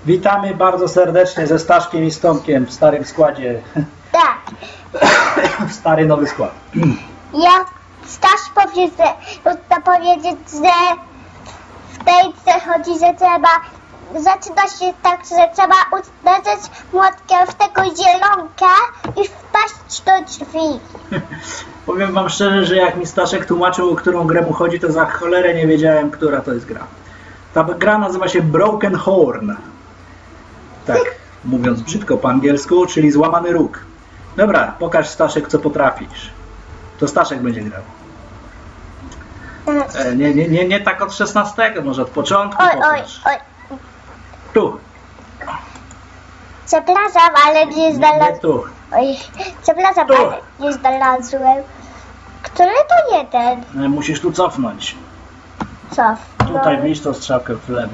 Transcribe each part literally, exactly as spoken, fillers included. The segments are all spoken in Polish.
Witamy bardzo serdecznie ze Staszkiem i z Tomkiem w starym składzie. Tak. Stary, nowy skład. Ja Staś powie, że, to powiedzieć, że w tej grze chodzi, że trzeba, zaczyna się tak, że trzeba uderzyć młotkiem w tego zielonkę i wpaść do drzwi. Powiem wam szczerze, że jak mi Staszek tłumaczył, o którą grę mu chodzi, to za cholerę nie wiedziałem, która to jest gra. Ta gra nazywa się Broken Horn. Tak, mówiąc brzydko po angielsku, czyli złamany róg. Dobra, pokaż Staszek, co potrafisz. To Staszek będzie grał. E, nie, nie, nie, nie tak od szesnastego, może od początku. Oj, oj, pokaż. oj. Tu. Przepraszam, ale nie Nie, znalazłem. nie tu. Oj, przepraszam, Tu. ale nie znalazłem. Który to jeden? E, musisz tu cofnąć. Co? Tutaj widzisz tą strzałkę w lewo.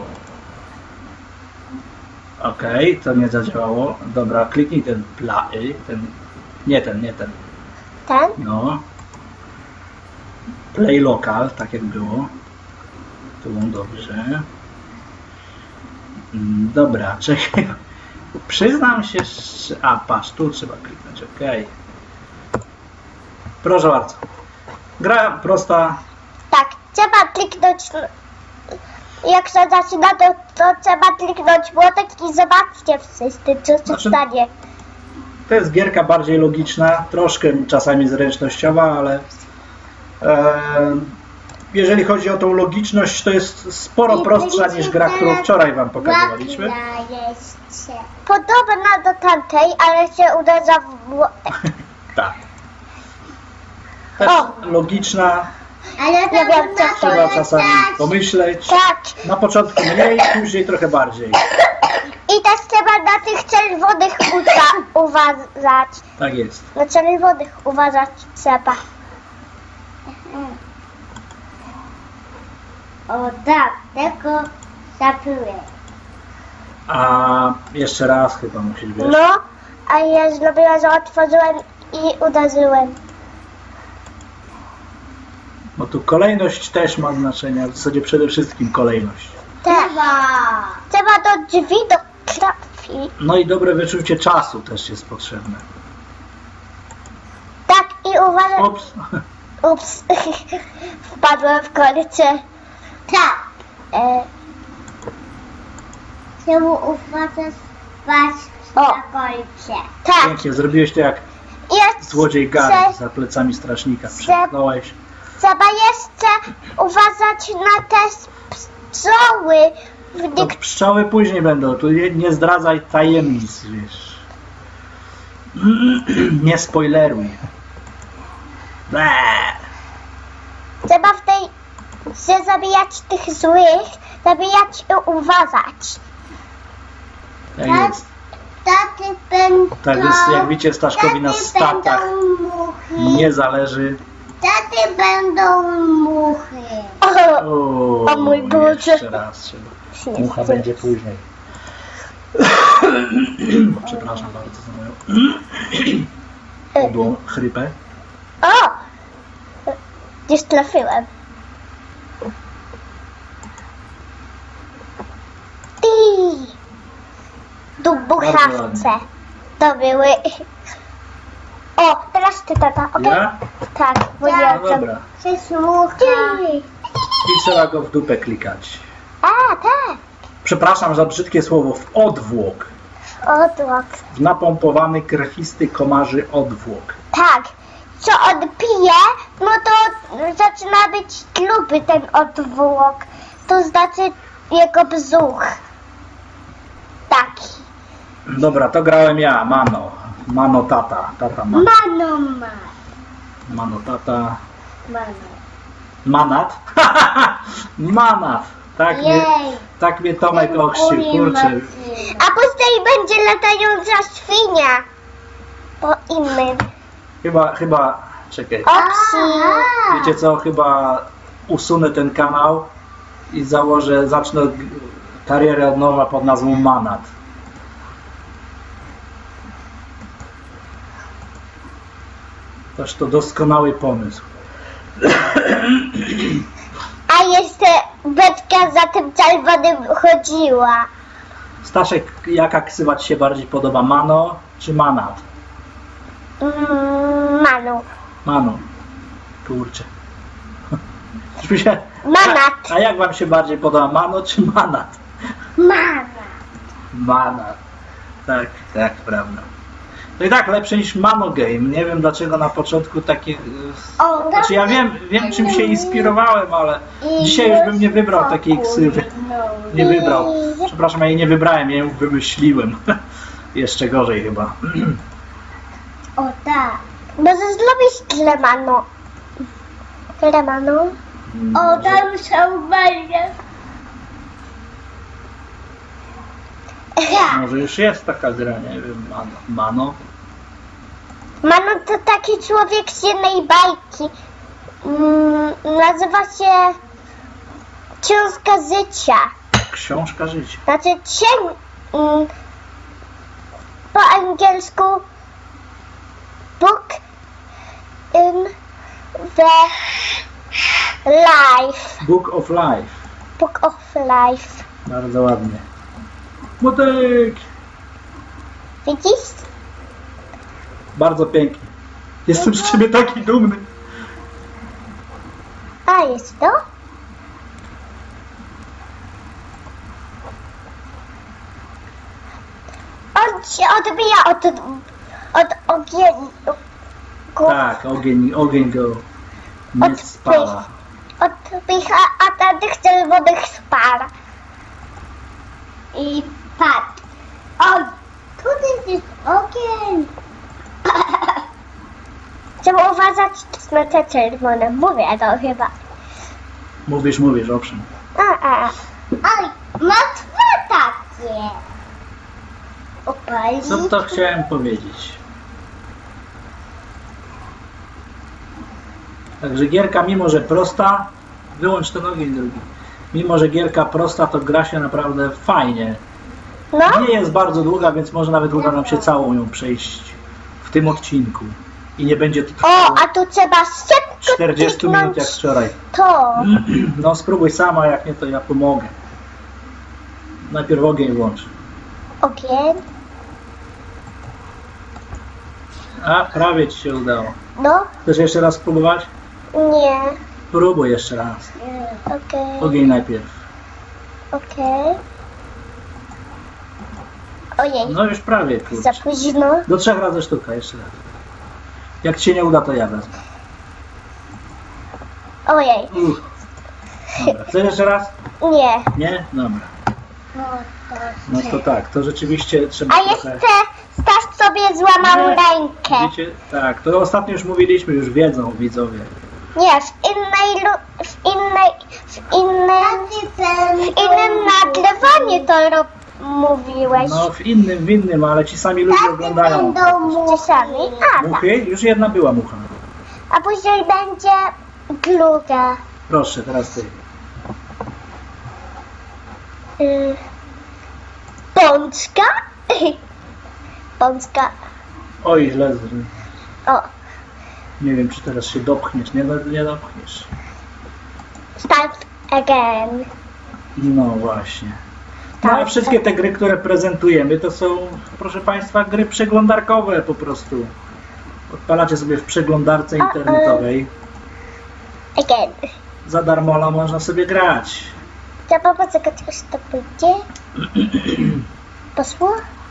Okej, okay, to nie zadziałało. Dobra, kliknij ten play, ten... Nie ten, nie ten. Ten? No. Play local, tak jak było. Tu dobrze. Mm, Dobra, czekaj. Przyznam się, że... A, patrz, tu trzeba kliknąć, okej. Okay. Proszę bardzo. Gra prosta. Tak, trzeba kliknąć. Jak się zaczyna, to, to trzeba kliknąć młotek i zobaczcie wszyscy, co się Znaczy- stanie. To jest gierka bardziej logiczna, troszkę czasami zręcznościowa, ale e, jeżeli chodzi o tą logiczność, to jest sporo prostsza niż gra, którą wczoraj wam pokazywaliśmy. Podobna do tamtej, ale się uderza w młotek. Tak. Też O! logiczna, Ale nie wiem, co to trzeba jest. czasami pomyśleć. Tak. Na początku mniej, później trochę bardziej. I też trzeba na tych czerwonych uda- uważać. Tak jest. Na czerwonych uważać trzeba. O tak, tego zapiłem. A jeszcze raz chyba musisz, wiesz. No, a ja zrobiłam, że otworzyłem i uderzyłem. Bo tu kolejność też ma znaczenie, w zasadzie przede wszystkim kolejność. Trzeba. Trzeba do drzwi do trafi. No i dobre wyczucie czasu też jest potrzebne. Tak, i uważaj. Ups. Ups. Wpadłem w kolce. Tak. E... Czemu uważasz spać na kolce? Tak. Pięknie, zrobiłeś to jak Jest złodziej Gary za plecami strażnika. Przepchnąłeś. Trzeba jeszcze uważać na te pszczoły. W No, niek- pszczoły później będą, tu nie, nie zdradzaj tajemnic, wiesz. Nie spoileruj. Ble. Trzeba w tej grze zabijać tych złych, zabijać i uważać. Tak jest. Taty będą... Tak jest, jak widzicie, Staszkowi na statach nie zależy. Taty będą muchy. O, O mój Boże. jeszcze raz trzeba. Mucha będzie później. Przepraszam bardzo za moją podłą chrypę. O! Gdzieś trafiłem. Ty! Dubuchawce. To były... O, teraz ty, tata, okej? Ja? Tak, bo ja No dobra. I trzeba go w dupę klikać. A, tak. Przepraszam za brzydkie słowo, w odwłok. Odłok. W napompowany, krwisty komarzy odwłok. Tak. Co on pije, no to zaczyna być gruby ten odwłok. To znaczy jego brzuch. Taki. Dobra, to grałem ja, Mano. Mano tata. Tata ma. Mano ma. Mano tata. Mano. Manat? Manat. Tak mnie, Jej. tak mnie Tomek ochrzcił, kurczę. A później będzie latająca świnia. Po innym. Chyba, chyba, czekaj. Opsi. Wiecie co, chyba usunę ten kanał i założę, zacznę karierę od nowa pod nazwą Manat. Toż to doskonały pomysł. A jeszcze Betka za tym czerwonym chodziła. Staszek, jaka ksywa ci się bardziej podoba? Mano czy Manat? Mm, Manu. Mano. Kurczę. Już mi się... Manat. A, a jak wam się bardziej podoba? Mano czy Manat? Manat. Manat. Tak, tak, prawda. No i tak, lepsze niż Mano Game. Nie wiem dlaczego na początku takie... O, Znaczy ja wiem, wiem czym się inspirowałem, ale dzisiaj już bym nie wybrał takiej ksywy. Nie wybrał. Przepraszam, ja jej nie wybrałem, ja ją wymyśliłem. Jeszcze gorzej chyba. O tak. Możesz zrobić dla Manu. Dla Manu? O, tam są Maria. Może już jest taka gra, nie wiem, Mano. Mano. Manu to taki człowiek z jednej bajki. Mm, nazywa się Książka Życia. Książka życia. Znaczy cień, mm, po angielsku Book in the Life. Book of Life. Book of Life. Bardzo ładnie. Młotek! Widzisz? Bardzo pięknie. Jestem z ciebie taki dumny. A jest to? On się odbija od, od ogień. Tak, ogień, ogień go nie Od spala. Odpycha, a tamtych czerwonych spala. I patrz. O, tutaj jest ogień. Trzeba uważać na te czerwone. Mówię to chyba. Mówisz, mówisz, owszem. A, a. Oj, martwe takie. Opalić. Co to chciałem powiedzieć? Także gierka, mimo że prosta, wyłącz ten ogień drugi. Mimo że gierka prosta, to gra się naprawdę fajnie. No? Nie jest bardzo długa, więc może nawet uda nam się całą ją przejść w tym odcinku. I nie będzie to trwało O, a tu trzeba szybko czterdzieści minut jak kliknąć wczoraj. to. No spróbuj sama, jak nie to ja pomogę. Najpierw ogień włącz. Ogień. A, prawie ci się udało. No? Chcesz jeszcze raz spróbować? Nie. Spróbuj jeszcze raz. Okej. Ogień najpierw. Okej. Ojej. No już prawie, Za kurczę. późno. Do trzech razy sztuka, jeszcze raz. Jak ci się nie uda, to ja wezmę. Ojej. Uff. Dobra, chcesz jeszcze raz? Nie. Nie? Dobra. No to tak, to rzeczywiście trzeba A trochę... jeszcze Staś sobie złamał Nie. rękę. Wiecie, tak, to ostatnio już mówiliśmy, już wiedzą widzowie. Nie, w innej, lu- w innej, w innym, w innym nagrywaniu to rob, mówiłeś. No w innym, w innym, ale ci sami ludzie oglądają. Czasami. A, tak. Muchy? Już jedna była mucha. A później będzie druga. Proszę, teraz ty. Y, Pączka? Pączka. Oj, źle zrobiłem. O, Nie wiem, czy teraz się dopchniesz. Nie, nie dopchniesz. start again. No właśnie. No a wszystkie te gry, które prezentujemy, to są, proszę Państwa, gry przeglądarkowe po prostu. Odpalacie sobie w przeglądarce internetowej. Again. Za darmola można sobie grać. Trzeba poczekać, aż to pójdzie. Poszło?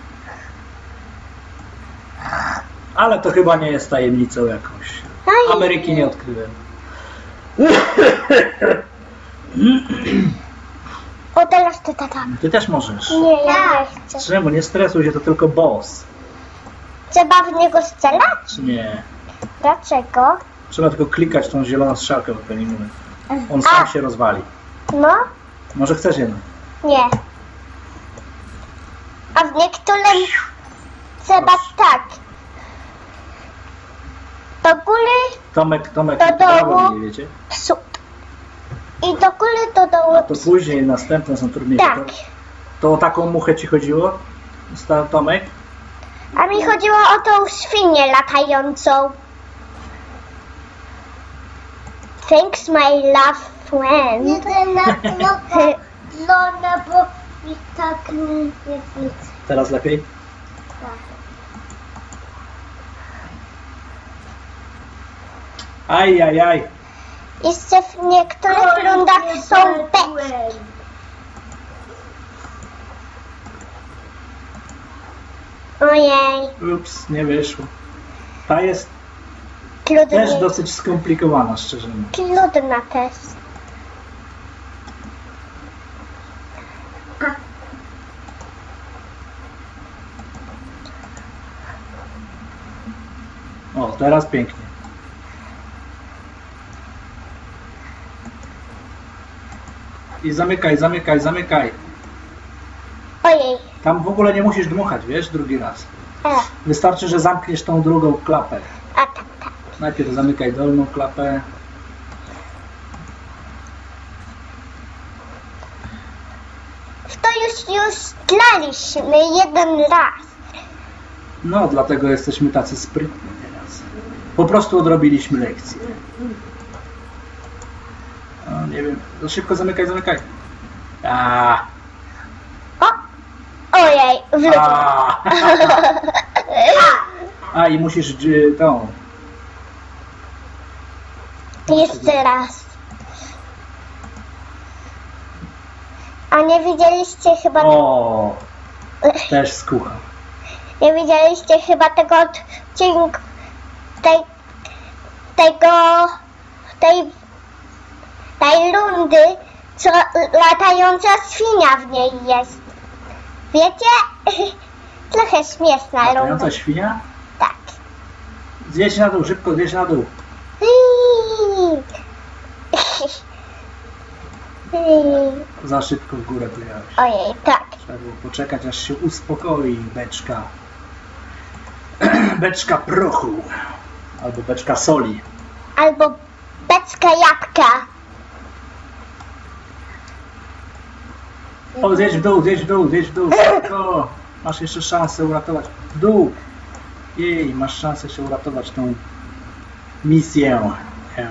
Ale to chyba nie jest tajemnicą jakąś. Aj. Ameryki nie odkryłem. O, teraz ty tata. Ty też możesz. Nie, ja nie chcę. Czemu? Nie stresuj się, to tylko boss. Trzeba w niego strzelać? Nie. Dlaczego? Trzeba tylko klikać tą zieloną strzałkę w pewnym momencie. On sam A. się rozwali. No? Może chcesz jedno? Nie. A w niektórym trzeba Proszę. tak. Do góry, Tomek, Tomek, Do to prawo dołu. nie wiecie? przód. I do góry, do dołu. To później następne są trudniejsze. Tak. To, to o taką muchę ci chodziło? Sta- Tomek? A mi chodziło o tą świnię latającą. Thanks, my love friend. Nie, to na, no, no, no, bo tak nie widzę. Teraz lepiej? Tak. Aj, aj, aj. Jeszcze w niektórych rundach są beczki. Ojej, Ups, nie wyszło. Ta jest trudna. też dosyć skomplikowana, szczerze mówiąc. Trudna też. O, teraz pięknie. I zamykaj, zamykaj, zamykaj. Ojej. Tam w ogóle nie musisz dmuchać, wiesz, drugi raz. E, Wystarczy, że zamkniesz tą drugą klapę. a tak, tak. Najpierw zamykaj dolną klapę. W to już już graliśmy jeden raz. No, dlatego jesteśmy tacy sprytni teraz. Po prostu odrobiliśmy lekcję. O, nie wiem. To szybko zamykaj, zamykaj. A, O! Ojej, wrócił. a, a i musisz y, tą. Jeszcze raz. A nie widzieliście chyba... O, też skucha. Nie widzieliście chyba tego odcinku... Tej... Tego... Tej... Tej rundy, co latająca świnia w niej jest. Wiecie? Trochę śmieszna runda. Latająca świnia? Tak. Zjedź na dół, szybko, zjedź na dół. Za szybko w górę pojechałeś. Ojej, tak. Trzeba było poczekać, aż się uspokoi beczka. Beczka prochu. Albo beczka soli. Albo beczka jabłka. O, zjedź w dół, zjedź w dół, zjedź w dół. Szybko. Masz jeszcze szansę uratować. W dół. Jej, masz szansę się uratować tą misję. Tę.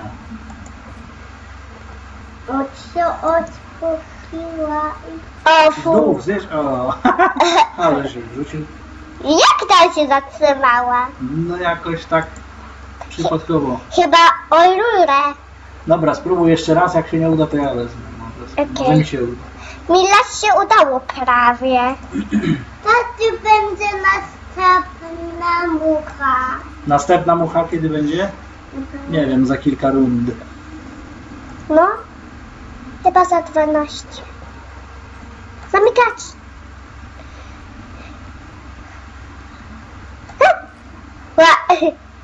Ocio odpuściła i... O, W dół, fu. zjedź. O, ale się wrzucił. Jak ta się zatrzymała? No jakoś tak przypadkowo. Chyba o rurę. Dobra, spróbuj jeszcze raz, jak się nie uda, to ja wezmę. Może, Okej. może mi się uda. Mi raz się udało prawie. Taty będzie następna mucha. Następna mucha kiedy będzie? Nie wiem, za kilka rund. No, chyba za dwanaście. Zamykać. Ha! Ła.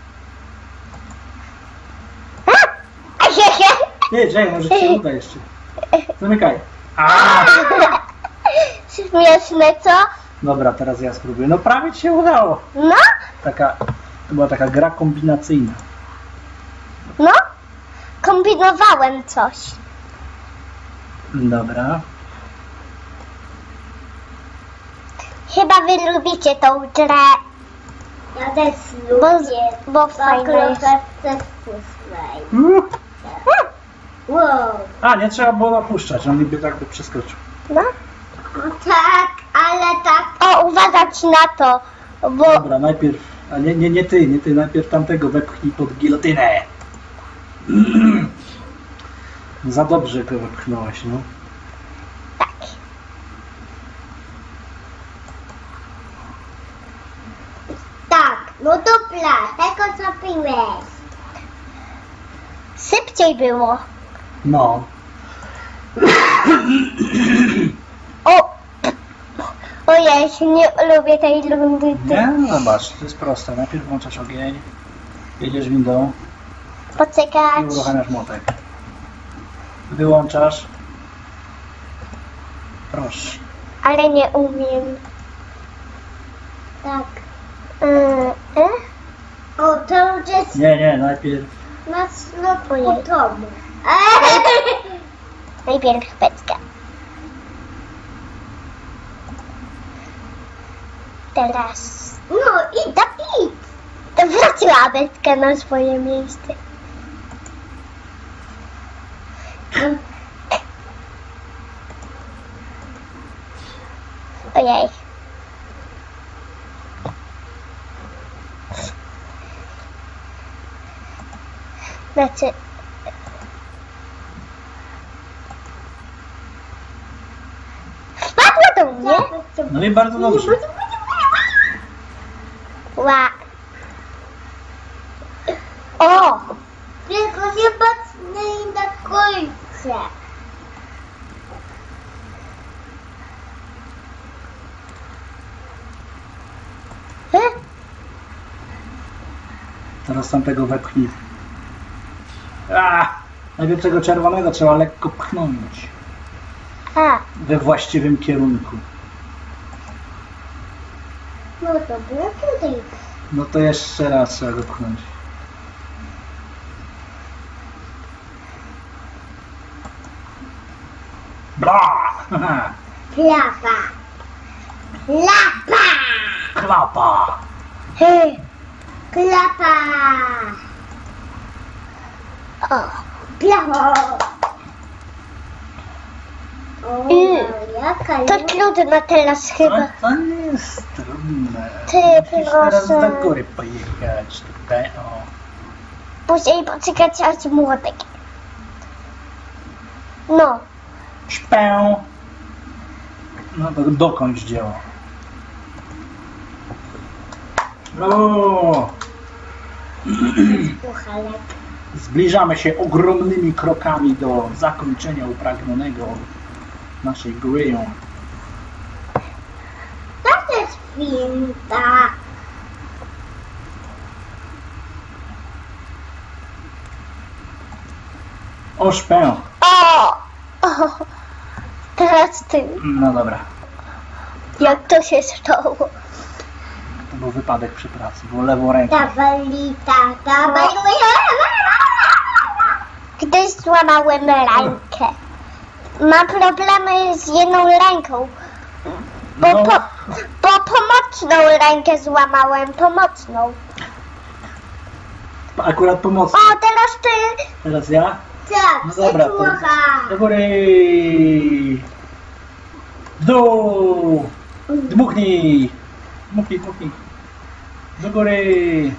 Ha! Nie, czekaj, może ci się uda jeszcze. Zamykaj. A! Śmieszne, co? Dobra, teraz ja spróbuję. No prawie ci się udało. No, Taka, to była taka gra kombinacyjna. no. Kombinowałem coś. Dobra. Chyba wy lubicie tą grę. Ja też lubię. Bo, bo fajna jest. Uh. Wow. A, nie trzeba było napuszczać, on by tak by przeskoczył. No? Tak, ale tak. O, uważać na to, bo... Dobra, najpierw, a nie, nie, nie ty, nie ty, najpierw tamtego wepchnij pod gilotynę. Za dobrze go wepchnąłeś, no. Tak. Tak, no dobra, tego zrobiłeś. Szybciej było. No. O! Ojej, nie lubię tej rundy. Nie? No zobacz, to jest proste. Najpierw włączasz ogień, jedziesz windą i Poczekać. uruchamiasz młotek. Wyłączasz. Proszę. Ale nie umiem. Tak. Yy, e? O, to już jest Nie, nie, najpierw. na środku domu. Najpierw beczka. Teraz. No i Dawid. To wróciła beczka na swoje miejsce. Znaczy... Wpadło do mnie. No i bardzo dobrze. Ła. O! Tylko nie patrzę na końcu. Teraz tamtego wepchnij. A, najpierw tego czerwonego trzeba lekko pchnąć. A, We właściwym kierunku. no to było tutaj. No to jeszcze raz trzeba go pchnąć. Bla! Klapa. Klapa. Klapa! Hej. Klapa. O, klapa. O, jaka to trudno teraz chyba. No to nie jest trudne. Ty, Musisz teraz proszę. do góry pojechać. Tutaj, o. Później poczekać aż młodek. No. Szpę. No to dokończ dzieło. O! Zbliżamy się ogromnymi krokami do zakończenia upragnionego naszej gry. To jest finta. O szpę. O! O! Teraz ty. No dobra. Jak to się stało? To był wypadek przy pracy. Było lewą ręką. Tabelita, tabelita. Gdyś złamałem rękę. Mam problemy z jedną ręką. Bo, No. po, bo pomocną rękę złamałem. Pomocną. Akurat pomocny. O, teraz ty. Teraz ja? Tak, No dobra, to do góry. W dół. Dmuchnij. Dmuchnij, dmuchnij. Do góry.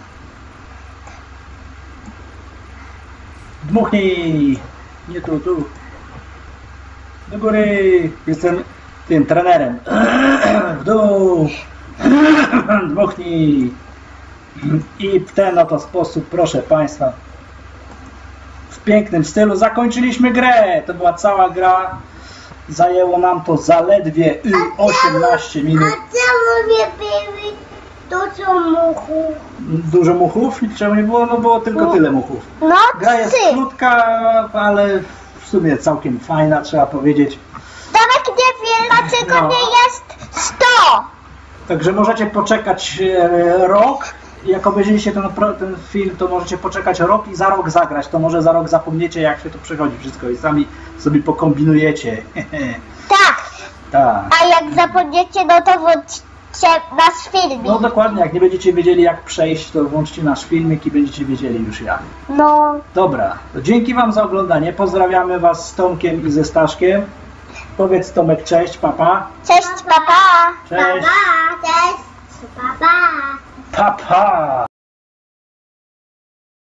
Dmuchnij. Nie tu, tu. Do góry. Jestem tym trenerem. W dół. Dmuchnij. I w ten oto sposób, proszę Państwa, w pięknym stylu zakończyliśmy grę. To była cała gra. Zajęło nam to zaledwie osiemnaście minut. A czemu nie były dużo muchów? Dużo muchów? Czemu nie było? No było tylko tyle muchów. No Gra jest ty. krótka, ale w sumie całkiem fajna, trzeba powiedzieć. Tomek nie wie, dlaczego No. nie jest sto. Także możecie poczekać e, rok. Jak obejrzyliście ten, pro- ten film, to możecie poczekać rok i za rok zagrać. To może za rok zapomniecie, jak się to przechodzi wszystko i sami sobie pokombinujecie. Tak. Tak. A jak zapomniecie, no to włączcie nasz filmik. No dokładnie, jak nie będziecie wiedzieli jak przejść, to włączcie nasz filmik i będziecie wiedzieli już jak. No. Dobra, to dzięki Wam za oglądanie. Pozdrawiamy Was z Tomkiem i ze Staszkiem. Powiedz Tomek cześć, papa. Cześć, papa. Cześć. Papa, cześć. Papa. Papa.